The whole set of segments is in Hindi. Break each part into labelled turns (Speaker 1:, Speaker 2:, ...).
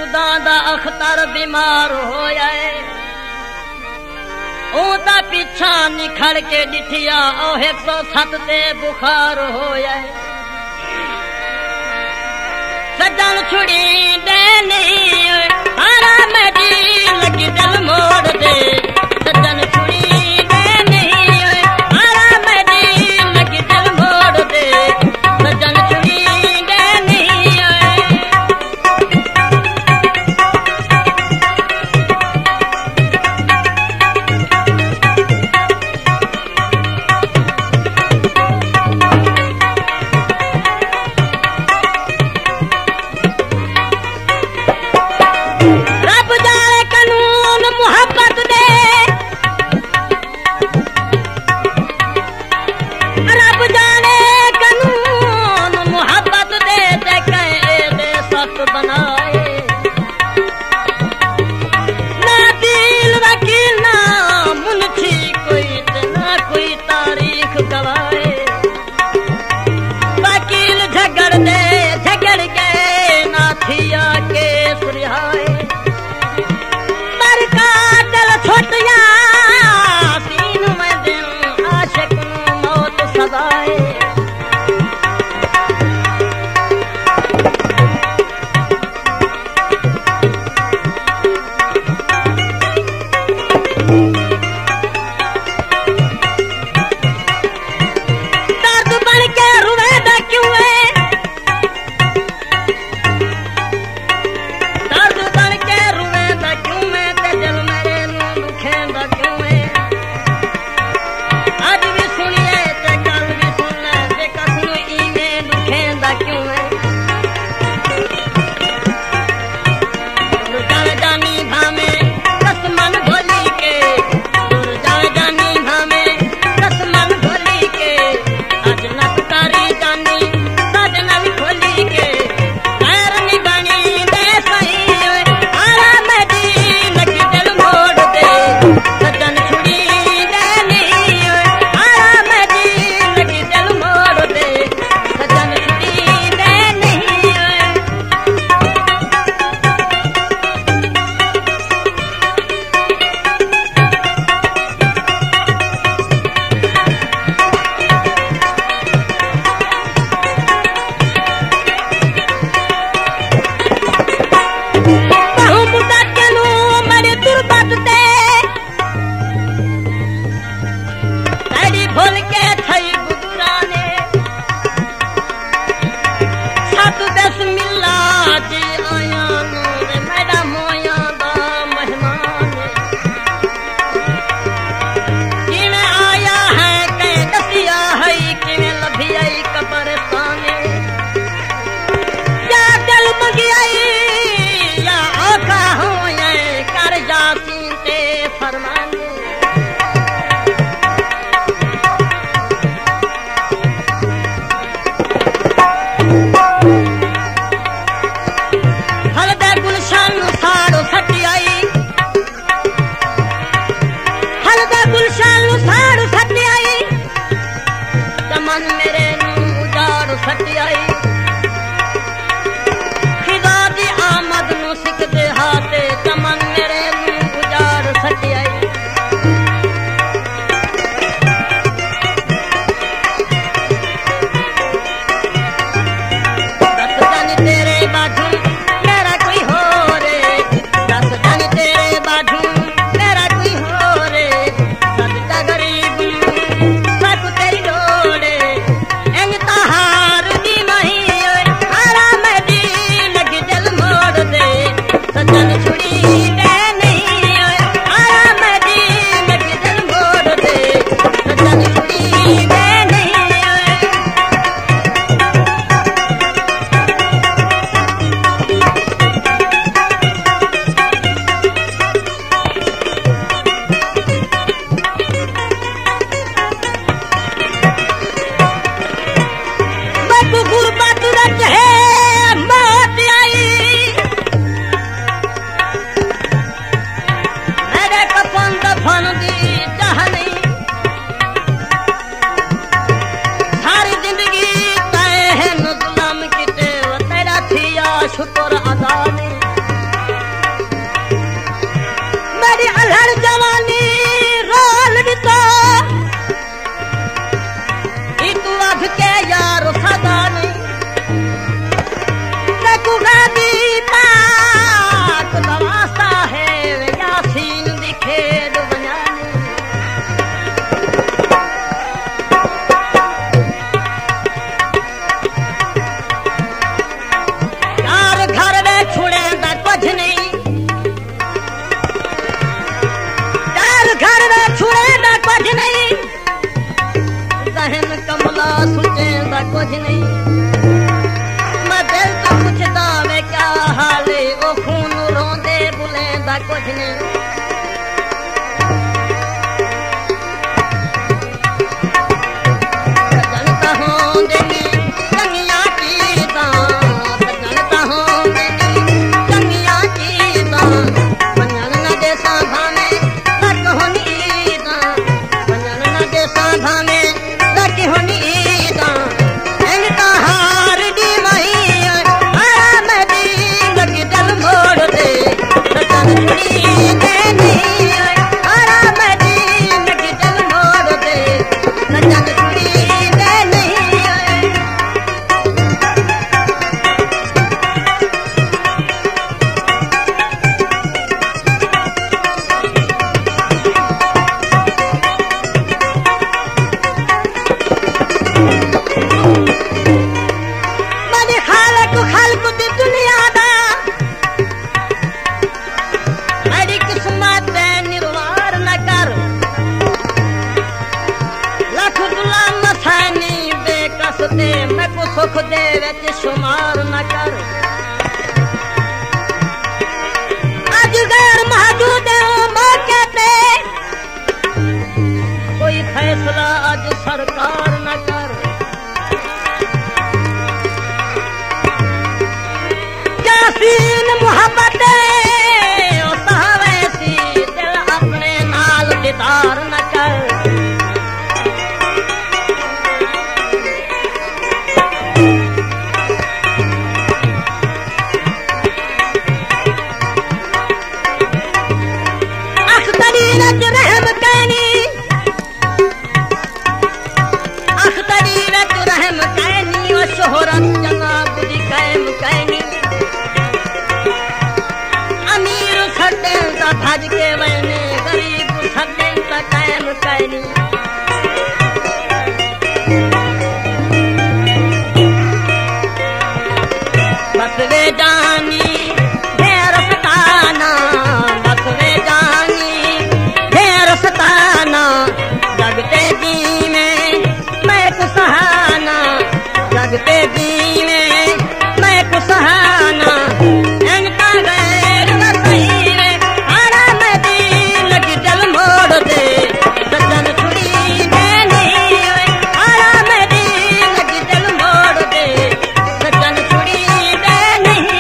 Speaker 1: खुदा दा अख्तर बीमार होया ऊता पीछा निखड़ के डिठिया 107 ते बुखार होया सजन छुड़ी दे नहीं आरा मेरी लगी दिल मोड़ दे सजन छुड़ी दे नहीं आरा मेरी लगी दिल मोड़ दे सजन छुड़ी दे नहीं कुछ नहीं सजनता हूँ देनी कन्या की दान सजनता हूँ देनी कन्या की दान बनन न दे सांभा में लक होनी दान बनन न दे सांभा में लक होनी दान इनका हार दी वही आराम दी लगी दिल मोड़ दे सजन छुड़ी दे नहीं आराम दी लगी दिल मोड़ दे सजन छुड़ी दे नहीं मने खालक दी दुनिया दा मेरी किस्मत निर्वार न कर लख दुला मथानी बेकस दे मैं को सुख दे विच शुमार न कर अज गैर महदूद मौके ते कोई फैसला अज सरकार न कर यासीन मोहब्बत वैसी दिल अपने नाल दीदार न कर अख्तरी रज रहम कैनी अख्तरी रज रहम कैनी और शोहरत जनाब दी कायम कैनी अमीर सड्डें ता भज के वने गरीब सड्डें ता कायम कैनी बस वे जानी ढेर सताना बस वे जानी ढेर सताना जगते जी में मैं कुसहाना जगते जी में मैं कुसहाना इनका गैर न सही रे आराम दी लगी दिल मोड़ दे सजन छुड़ी दे नहीं आराम दी लगी दिल मोड़ दे सजन छुड़ी दे नहीं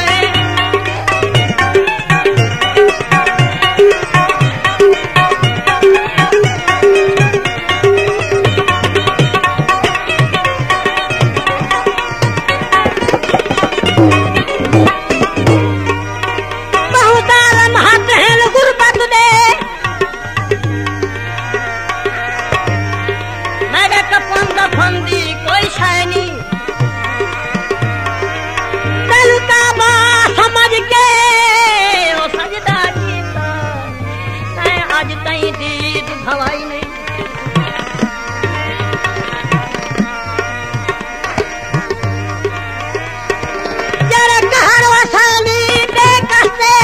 Speaker 1: बहुतारम हाथ है गुरबत दे मेरे कपन फंदी कोई शैनी दिल का बा समझ के ओ सजदा कीता मैं आज तई दीद भवाई नहीं जरा कहर वसानी दे कस्ते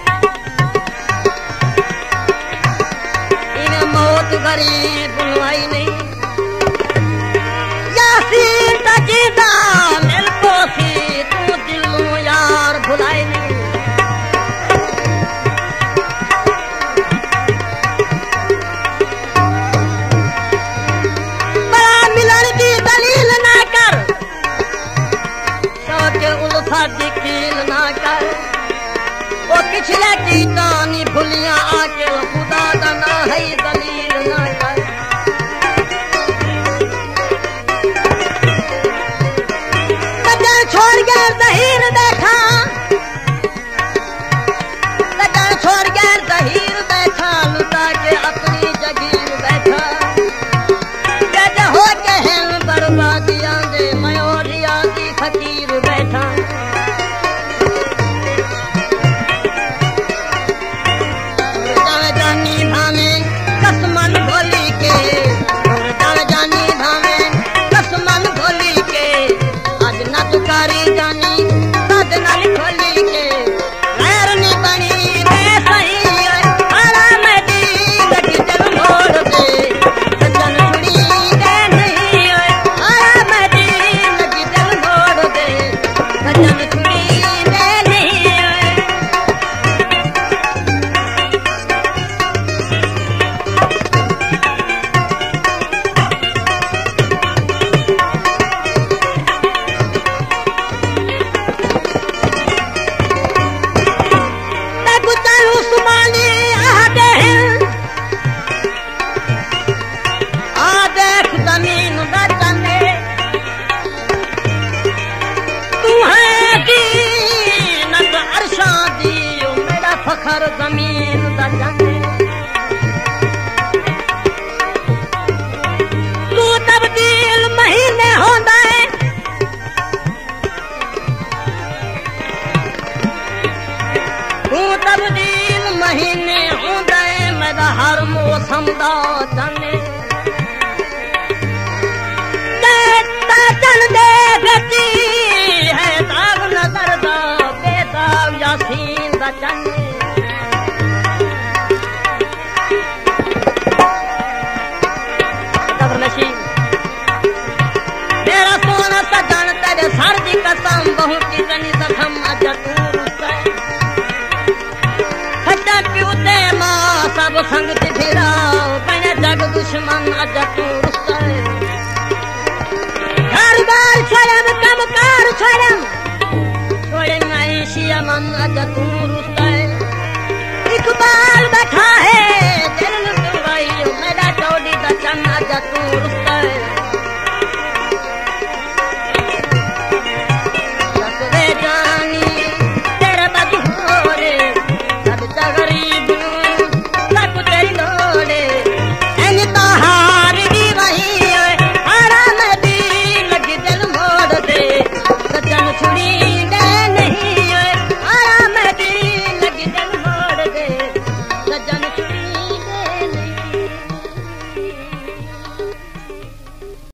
Speaker 1: इन मौत गरीब बुलवाई नहीं यासीन तजीदा मिल पोसी तू दिलों यार भुलाई नहीं बड़ा मिलन दी दलील ना कर सोच उल्फत दी कील ना कर वो पिछले की तानी भुलियां आके खुदा दा ना है दलील ना कर सजन छोड़ गया जहीर बैठा सजन छोड़ गया जहीर बैठा लुटा के अपनी जगीर बैठा जज हो के हैं बर्बादियां दे मयोरिया दी फकीर बैठा जानी भाने कसमन भोली यासीन दा चन्न मेरा सोना सजन तेरे सर दी कसम बहु की जनी जखम अज तू रुसै खट्टा प्यू ते मां सब संग ते फिरा बने जग दुश्मन अज तू रुसै घर बार छोड़म कम कार छोड़म छोड़े मैं शिया मन अज तू रुसै